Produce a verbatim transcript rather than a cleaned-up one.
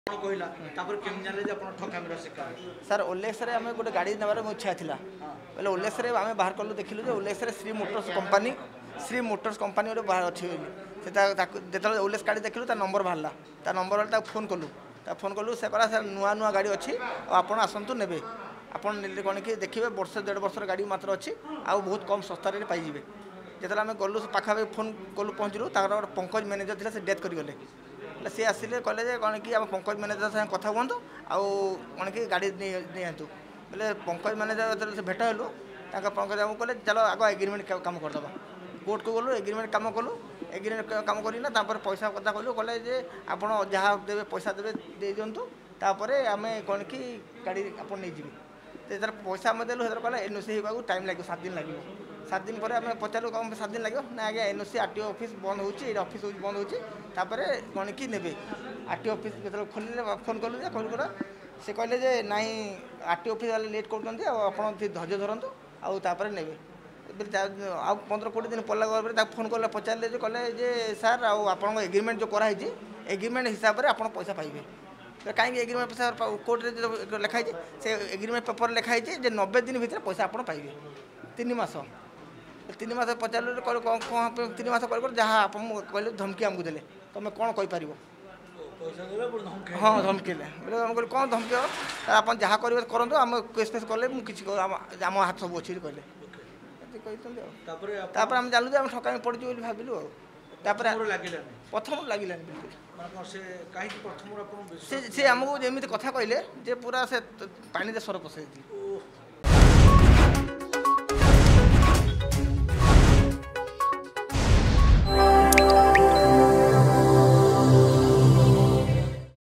sir OLX रे आम गोटे गाड़ी नेबार इच्छा था बोले ओलेक्स रे आम बाहर कलु देखिलु जे ओलेक्स रे Shri motors company Shri motors company गोटे बाहर अच्छी जो ओलेक्स गाड़ी देखिलु ता नंबर बाहर ता नंबर वाला फोन कलु ता फोन कलु से कहला सर नुआ नुआ गाड़ी अच्छी आपड़ आसतु ने आपड़ कौन कि देखिए वर्ष डेढ़ वर्षर गाड़ी मात्र अच्छी आ बहुत कम सस्तार पाइबे जो आम गलु पाखापाखि फोन कलु पहुँचलु तार पंकज मैनेजर था से डेथ करगले सी आसिले कहले कौन कि आम पंकज मैनेजर साथ कथा हूँ आउ कौन कि गाड़ी नियंतु बोले पंकज मैनेजर से भेट हेलु पंकज बाबू कहले चलो आग एग्रीमेंट काम करदे कोर्ट को गलु एग्रीमेंट काम कलु एग्रीमेंट काम करना पैसा कथा कहलु कहले जे आप जहाँ देवे पैसा देवे दे दिंतु तापर आम कौन कि गाड़ी आप नहीं जी पैसा आम देलु कहला एनओसी होगा टाइम लगे सात दिन लगे सात दिन पर आम पचारू कम सात दिन लगे ना आगे एनओसी आरटीओ ऑफिस बंद होची ऑफिस बंद होची तापर कौन कि ने आरटीओ ऑफिस जो खोल फोन कलु खोल कर से कहले जे नाई आरटीओ ऑफिस वाले लेट कर आप धैर्य धरतु आउे ने आ पंद्रह कोड़े दिन पड़ा फोन कले पचारे जो कहले जे सार आप एग्रीमेंट जो कराई एग्रीमेंट हिसाब से आप पैसा पाइबे कहीं एग्रीमेंट पैसा कोर्ट में लिखाई से एग्रीमेंट पेपर लिखाई जे नब्बे दिन भर पैसा आप पाइबे तीन मास तीन मास पचार कौन तीन मास कर जहाँ आप कहले धमकी आमको देले तुम कौन कहीपर हाँ धमकी बोले कौन धमकी आप जहाँ करेंगे करूँ आम केस फेस कले मुझे आम हाथ सब अच्छी कहले तापर आम जानलु आम ठकामी पड़े बोली भाविलु प्रथम लगे से आमको जमी कथा कहले जे पूरा से पानी दे सर पसई